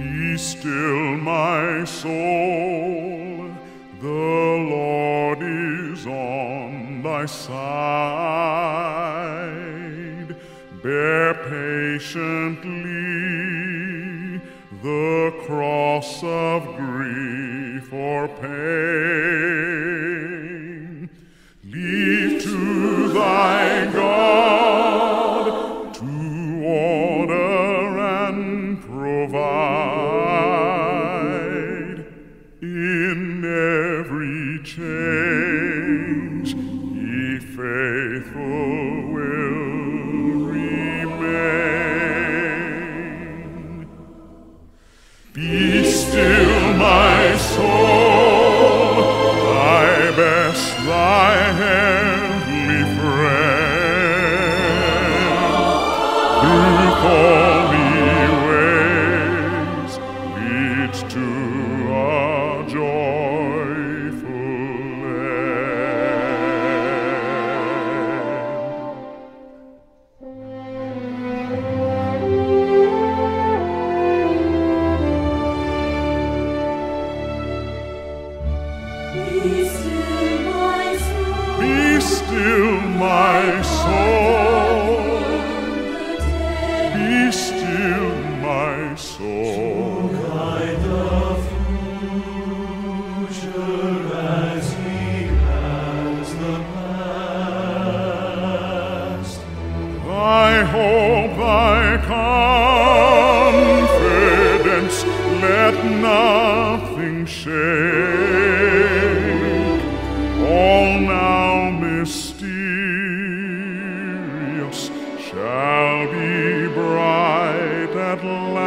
Be still, my soul, the Lord is on thy side. Bear patiently the cross of grief or pain. Leave to thy God to order and provide. In every change he faithful will remain. Be still, my soul, thy best, thy heavenly friend, through thorny ways leads to a joyful Be still, my soul. Be still, my soul. Be still, my soul. Guide the future as he has the past. Thy hope, thy confidence, let nothing shake. All now mysterious shall be bright at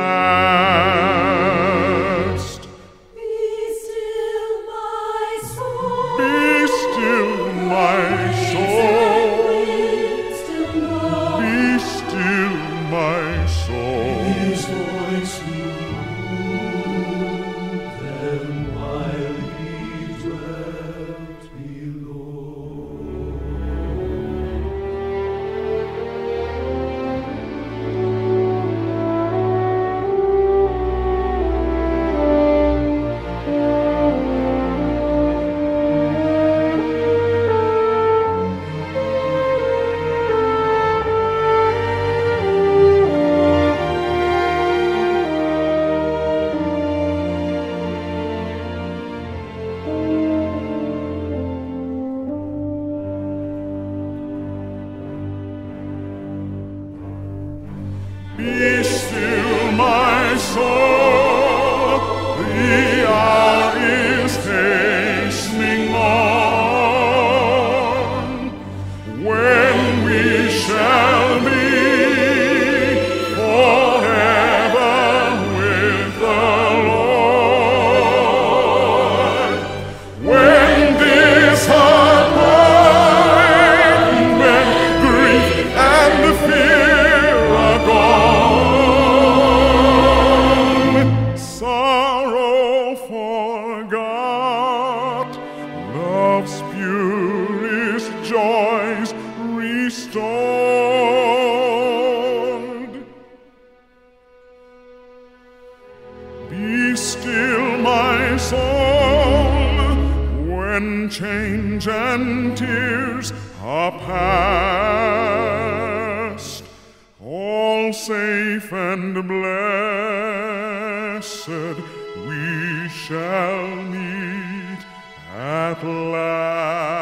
last. Be still, my soul. Be still, my soul. Be still, my soul. His voice moved them while he dwelt below. Be still, my soul, the hour is hastening on, when we shall be forever with the Lord. When disappointment, grief, and fear are gone, sorrow forgot, love's purest joys restored. Be still, my soul, when change and tears are past, all safe and blessed we shall meet at last.